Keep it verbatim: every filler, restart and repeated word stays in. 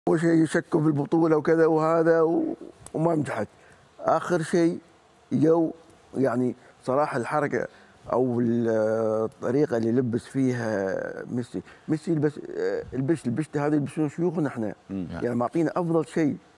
اول شيء شكوا في البطوله وكذا وهذا و... وما نجحت. اخر شيء جو يعني صراحه الحركه او الطريقه اللي لبس فيها ميسي، ميسي يلبس البش البشته هذه يلبسون شيوخنا احنا، يعني معطينا افضل شيء.